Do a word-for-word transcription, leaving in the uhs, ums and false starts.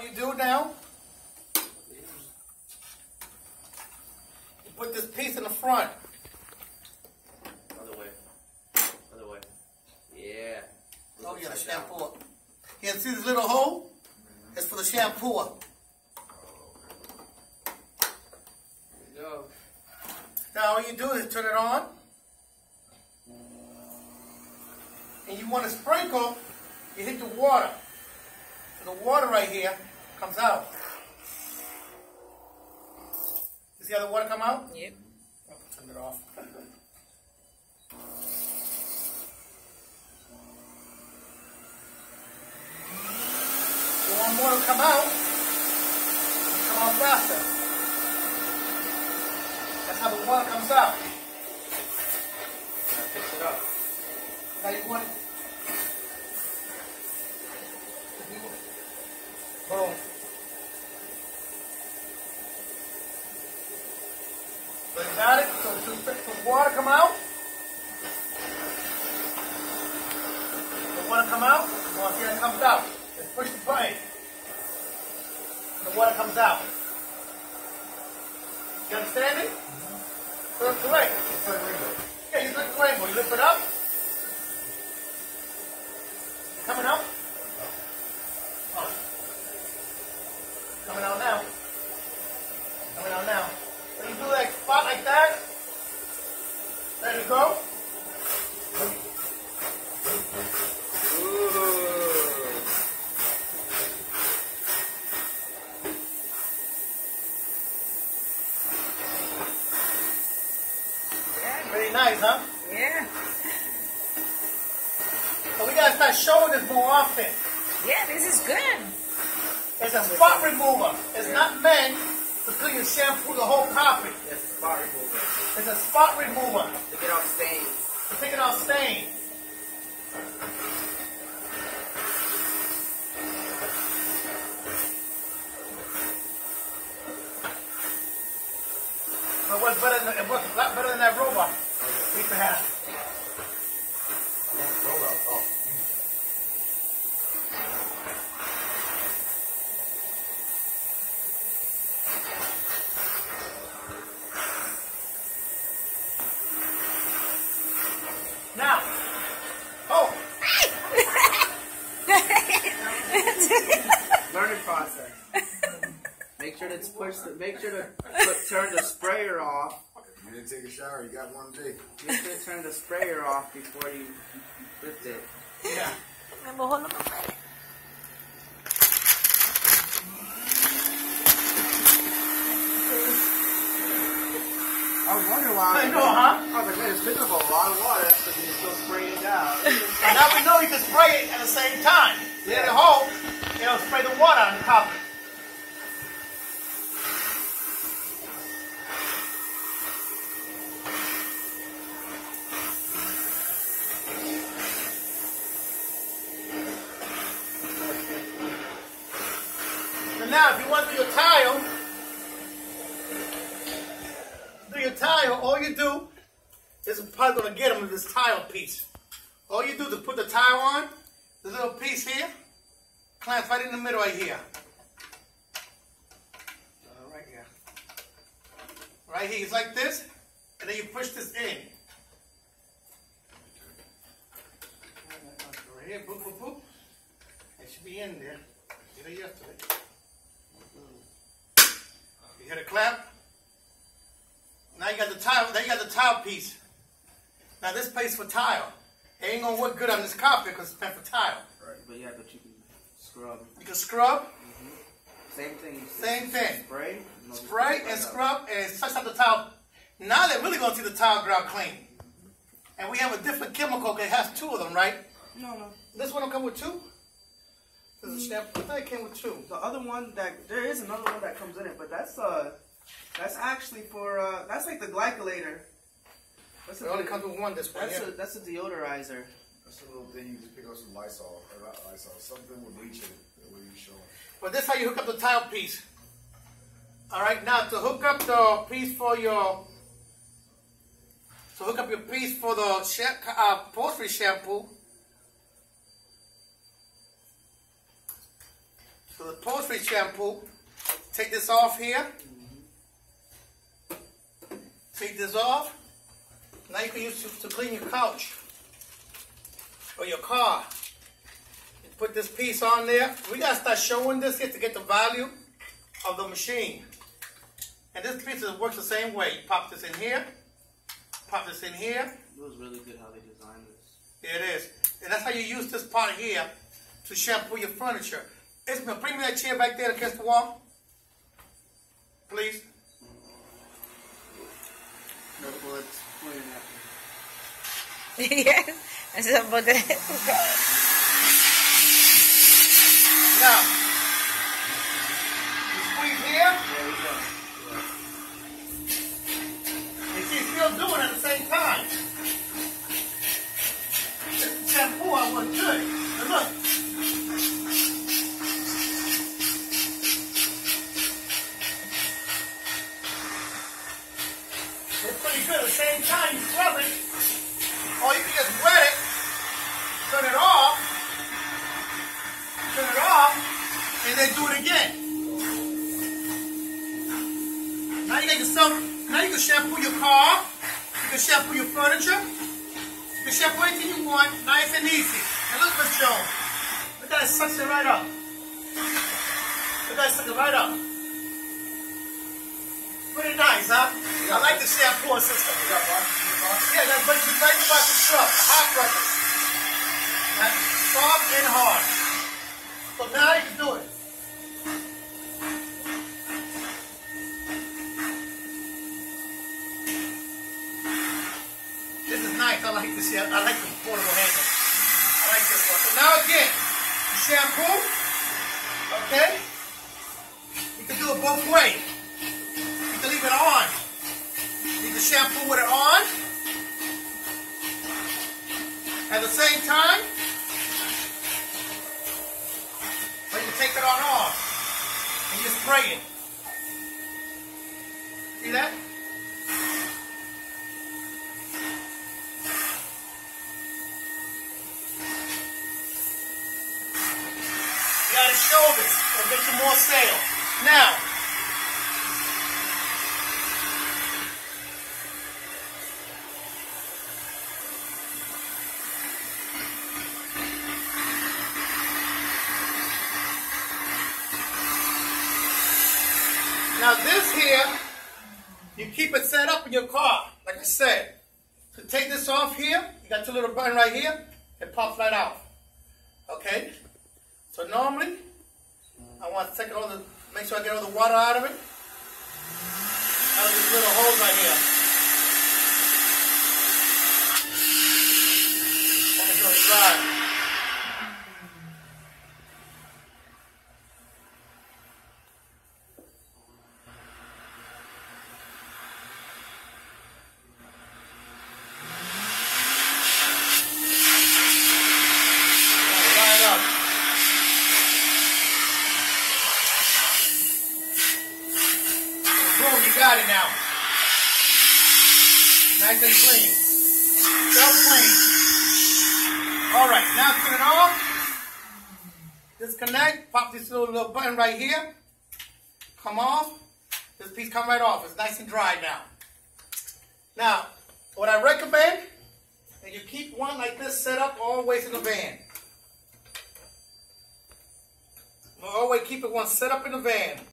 All you do now, you put this piece in the front. Other way. Other way. Yeah. Oh, yeah, the shampoo. You see this little hole? It's for the shampoo. There you go. Now all you do is turn it on. And you want to sprinkle, you hit the water. So the water right here comes out. You see how the water come out? Yep. Oh, turn it off. You want water to come out, come out faster. That's how the water comes out. Now fix it up. Now you want boom. So you got it? So to, to water come out. The water come out. Well, see, it comes out. Just push the button. The water comes out. You understand it? So it's correct. Yeah, you lift the rainbow. You lift it up. Coming out? Oh. Coming out now. Coming out now. So you do like spot like that. There you go. Ooh. Very nice, huh? Yeah. So we gotta start showing this more often. Yeah, this is good. It's a spot remover. It's not meant to clean and shampoo the whole carpet. It's a spot remover. It's a spot remover To get off stains. to take it off stain. So it works better than, it works a lot better than that robot we used to have. Robot. Oh. Now, oh, Learning process. Make sure to push. The, make sure to put, turn the sprayer off. You didn't take a shower, you got one day. Make sure to turn the sprayer off before you lift it. yeah. Me mojó lo que fue. I was wondering why. I know, huh? I was like, man, it's picking up a lot of water. That's because you're still spraying it down. And now we know you can spray it at the same time. Yeah. In the hole, it'll spray the water on the carpet. So now, if you want to do your tile, do your tile, all you do is I'm probably going to get them with this tile piece. All you do is put the tile on, the little piece here, clamps right in the middle right here. Uh, right here. Right here, it's like this, and then you push this in. Right here, boop, boop, boop. It should be in there. Did it yesterday. You hear the clap? Now you got the tile, now you got the tile piece. Now this place for tile. It ain't gonna work good on this carpet because it's meant for tile. Right. But yeah, but you can scrub. You can scrub, Same thing. same thing. Spray. No, just Spray put it and right scrub and touch up the tile. Now they're really gonna see the tile ground clean. And we have a different chemical that has two of them, right? up. No, no. This one will come with two? This is a shampoo. I thought it came with two. The other one that there is another one that comes in it, but that's uh, that's actually for uh, that's like the glycolator. That's It only comes with one, this one That's here. a that's a deodorizer. That's a little thing you just pick up some Lysol, or not Lysol, something with bleach in it, the way you showing. But this is how you hook up the tile piece. Alright, now to hook up the piece for your, to hook up your piece for the sha- uh, upholstery shampoo. So the post-treat shampoo, take this off here. Take this off. Now you can use it to clean your couch or your car. You put this piece on there. We gotta start showing this here to get the value of the machine. And this piece works the same way. You pop this in here, pop this in here. It was really good how they designed this. It is. And that's how you use this part here to shampoo your furniture. Ismael, bring me that chair back there against the wall. Please. No, well, it's pointing at me. Yes. Eso es porque... Now, you squeeze here. There we go. You see, it's still doing it at the same time. This shampoo I was good. And look. It's pretty good. At the same time you scrub it, or you can just wet it, turn it off, turn it off, and then do it again. Now you got yourself, now you can shampoo your car, you can shampoo your furniture, you can shampoo anything you want, nice and easy. And look, Miss Jones, look at that, it sucks it right up. Look at that, suck it right up. Pretty nice, huh? I like the shampoo system. You got one? Yeah, that's what you like about the truck, the hot brushes. That's soft and hard. So now you can do it. This is nice. I like this. I like the portable handle. I like this one. So now again, shampoo. Okay. You can do it both ways. You can leave it on. You can shampoo with it on. At the same time, or you can take it on off and just spray it. See that? You gotta show this. It'll get you more sales. Now, Now this here, you keep it set up in your car, like I said. So take this off here, you got your little button right here, it pops right out. Okay? So normally, I want to take it all the, make sure I get all the water out of it. Out of this little hole right here. Make sure it's dry. Boom, you got it now. Nice and clean. So clean. Alright, now turn it off. Disconnect. Pop this little, little button right here. Come off. This piece come right off. It's nice and dry now. Now, what I recommend is you keep one like this set up always in the van. Always keep it one set up in the van.